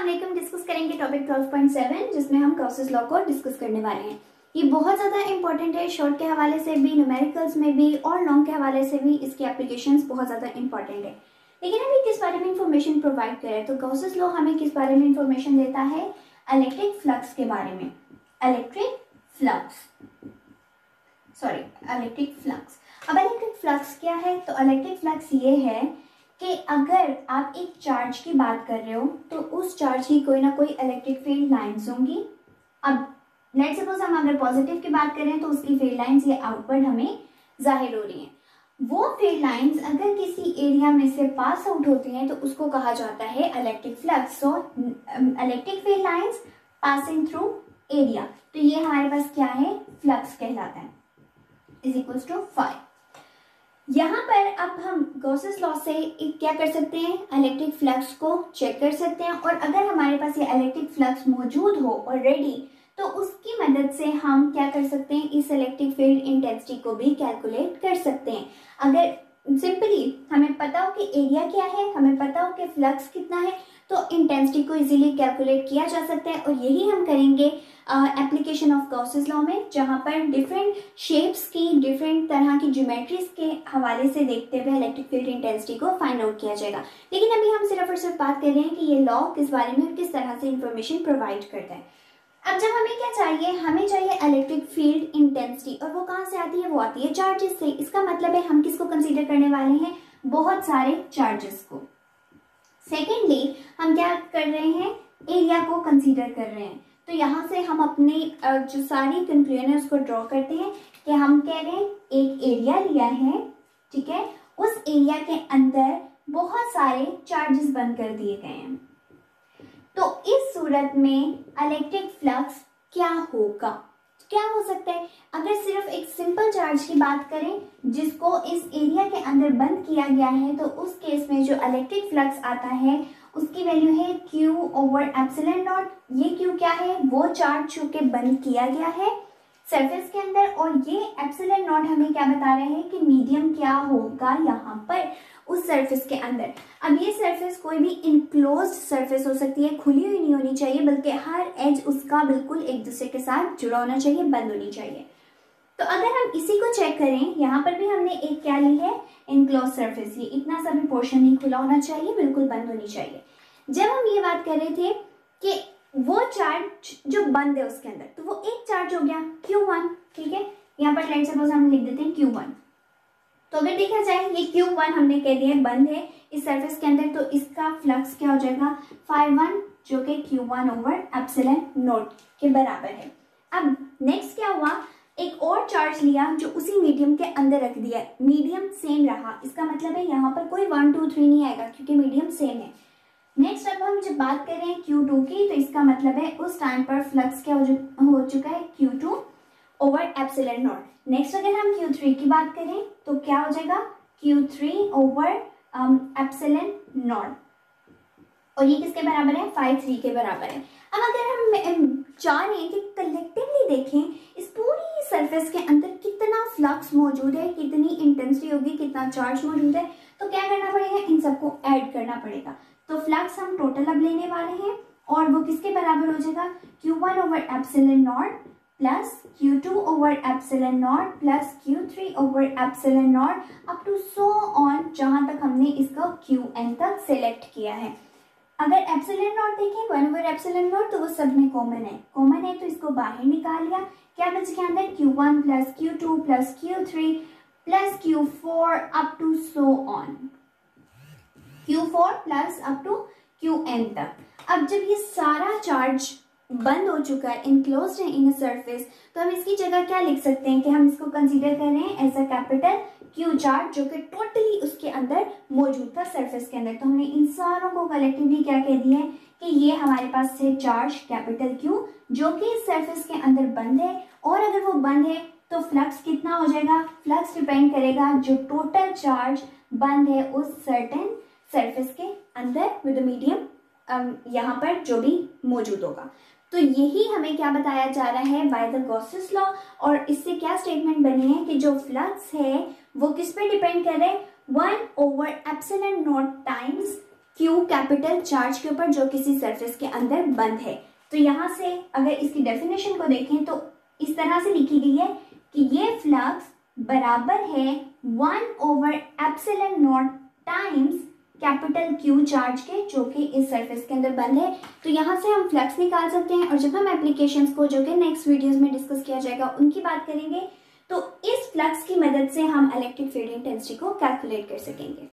अस्सलाम डिस्कस करेंगे टॉपिक 12.7 जिसमें हम गॉसेस लॉ को डिस्कस करने वाले हैं। ये बहुत ज़्यादा इंपॉर्टेंट है, शॉर्ट के हवाले से भी, न्यूमेरिकल्स में भी और लॉन्ग के हवाले से भी इसकी एप्लीकेशंस बहुत ज़्यादा इंपॉर्टेंट है। लेकिन अभी किस बारे में इंफॉर्मेशन प्रोवाइड करें, तो गॉसेस लॉ हमें किस बारे में इंफॉर्मेशन देता है? इलेक्ट्रिक फ्लक्स के बारे में। Electric flux. अब इलेक्ट्रिक फ्लक्स क्या है? तो इलेक्ट्रिक फ्लक्स ये है कि अगर आप एक चार्ज की बात कर रहे हो तो उस चार्ज की कोई ना कोई इलेक्ट्रिक फील्ड लाइंस होंगी। अब लेट्स सपोज हम अगर पॉजिटिव की बात करें तो उसकी फील्ड लाइंस ये आउटवर्ड हमें जाहिर हो रही हैं। वो फील्ड लाइंस अगर किसी एरिया में से पास आउट होती हैं तो उसको कहा जाता है electric flux. So electric field lines passing through area, तो ये हमारे पास क्या है? फ्लक्स कहलाता है, इज इक्वल्स टू फाई। यहाँ पर अब हम गॉसेस लॉ से क्या कर सकते हैं? इलेक्ट्रिक फ्लक्स को चेक कर सकते हैं, और अगर हमारे पास ये इलेक्ट्रिक फ्लक्स मौजूद हो ऑलरेडी तो उसकी मदद से हम क्या कर सकते हैं? इस इलेक्ट्रिक फील्ड इंटेंसिटी को भी कैलकुलेट कर सकते हैं। अगर सिंपली हमें पता हो कि एरिया क्या है, हमें पता हो कि फ्लक्स कितना है, तो इंटेंसिटी को इजीली कैलकुलेट किया जा सकता है। और यही हम करेंगे एप्लीकेशन ऑफ गॉसेस लॉ में, जहां पर डिफरेंट शेप्स की, डिफरेंट तरह की ज्योमेट्रीज के हवाले से देखते हुए इलेक्ट्रिक फील्ड इंटेंसिटी को फाइंड आउट किया जाएगा। लेकिन अभी हम सिर्फ और सिर्फ बात कर रहे हैं कि ये लॉ किस बारे में और किस तरह से इंफॉर्मेशन प्रोवाइड करता है। अब जब हमें क्या चाहिए? हमें चाहिए इलेक्ट्रिक फील्ड इंटेंसिटी, और वो कहाँ से आती है? वो आती है चार्जेस से। इसका मतलब है हम किसको कंसीडर करने वाले हैं? बहुत सारे चार्जेस को। सेकेंडली हम क्या कर रहे हैं? एरिया को कंसीडर कर रहे हैं। तो यहाँ से हम अपने जो सारी कंक्लूजन है उसको ड्रॉ करते हैं कि हम कह रहे हैं एक एरिया लिया है, ठीक है, उस एरिया के अंदर बहुत सारे चार्जेस बंद कर दिए गए हैं। तो इस सूरत में इलेक्ट्रिक फ्लक्स क्या होगा? क्या हो सकता है? अगर सिर्फ एक सिंपल चार्ज की बात करें जिसको इस एरिया के अंदर बंद किया गया है, तो उस केस में जो इलेक्ट्रिक फ्लक्स आता है उसकी वैल्यू है Q ओवर एप्सिलॉन नॉट। ये Q क्या है? वो चार्ज जो के बंद किया गया है सरफेस के अंदर, और ये एप्सिलॉन नॉट हमें क्या बता रहे हैं कि मीडियम क्या होगा यहाँ पर उस सरफेस के अंदर। अब ये सरफेस कोई भी इनक्लोज्ड सरफेस हो सकती है, खुली हुई नहीं होनी चाहिए, बल्कि हर एज उसका बिल्कुल एक दूसरे के साथ जुड़ा होना चाहिए, बंद होनी चाहिए। तो अगर हम इसी को चेक करें, यहाँ पर भी हमने एक क्या ली है? Enclosed surface. ये इतना सा भी पोर्शन नहीं खुला होना चाहिए, बिल्कुल बंद होनी चाहिए। जब हम ये बात कर रहे थे कि वो चार्ज जो बंद है उसके अंदर, तो वो एक चार्ज हो गया Q1, ठीक है। यहाँ पर लेट्स सपोज हम लिख देते हैं Q1। तो अगर देखा जाए ये Q1 हमने कह दिया बंद है इस सरफेस के अंदर, तो इसका फ्लक्स क्या हो जाएगा? φ1, जो कि Q1 ओवर एप्सिलॉन नॉट के बराबर है। अब नेक्स्ट क्या हुआ? एक और चार्ज लिया जो उसी मीडियम के अंदर रख दिया, मीडियम सेम रहा। इसका मतलब है यहाँ पर कोई 1 2 3 नहीं आएगा क्योंकि मीडियम सेम है। नेक्स्ट अब हम जब बात कर रहे हैं Q2 की, तो इसका मतलब है उस टाइम पर फ्लक्स क्या हो चुका है? Q2 over epsilon not. Next अगर हम Q3 की बात करें तो क्या हो जाएगा? Q3 ओवर एप्सिलॉन नॉट, और ये किसके बराबर है? φ3 के बराबर है। अब अगर हम चाह रहे हैं कि कलेक्टिवली देखें इस पूरी सरफेस के अंदर कितना फ्लक्स मौजूद है, कितनी इंटेंसिटी होगी, कितना चार्ज मौजूद है, तो क्या करना पड़ेगा? इन सबको ऐड करना पड़ेगा। तो फ्लक्स हम टोटल अब लेने वाले हैं, और वो किसके बराबर हो जाएगा? Q1 over epsilon naught plus Q2 over epsilon naught plus Q3 over epsilon naught up to so on, जहां तक हमने इसका Qn तक सिलेक्ट किया है। अगर एप्सिलॉन नॉट देखें 1 ओवर एप्सिलॉन नॉट, तो वो सब में कॉमन है, तो इसको बाहर निकाल लिया। क्या बच गया अंदर? Q1 plus Q2 plus Q3 plus Q4 up to so on, Q4 plus up to Qn तक। अब जब ये सारा चार्ज बंद हो चुका है, इनक्लोज्ड है इन सरफेस, तो हम इसकी जगह क्या लिख सकते हैं कि हम इसको कंसीडर कर रहे हैं as a capital Q charge, जो कि टोटली उसके अंदर मौजूद था सरफेस के अंदर। तो हमने इन सारों को कलेक्टिवली क्या कह दिया है कि ये हमारे पास है चार्ज कैपिटल Q, जो कि इस सरफेस के अंदर बंद है। और अगर वो बंद है तो फ्लक्स कितना हो जाएगा? फ्लक्स डिपेंड करेगा जो टोटल चार्ज बंद है उस सर्टेन सरफेस के अंदर विद मीडियम यहाँ पर जो भी मौजूद होगा। तो यही हमें क्या बताया जा रहा है? By the Gauss's law. और इससे क्या स्टेटमेंट बनी है कि जो फ्लक्स है वो किस पे डिपेंड कर रहे हैं? 1 over epsilon naught times Q capital charge के ऊपर जो किसी सरफेस के अंदर बंद है। तो यहाँ से अगर इसकी डेफिनेशन को देखें तो इस तरह से लिखी गई है कि ये फ्लक्स बराबर है 1/ε0 टाइम्स कैपिटल क्यू चार्ज के जो कि इस सरफेस के अंदर बंद है। तो यहाँ से हम फ्लक्स निकाल सकते हैं और जब हम एप्लीकेशंस को जो कि नेक्स्ट वीडियोस में डिस्कस किया जाएगा उनकी बात करेंगे तो इस फ्लक्स की मदद से हम इलेक्ट्रिक फील्ड इंटेंसिटी को कैलकुलेट कर सकेंगे।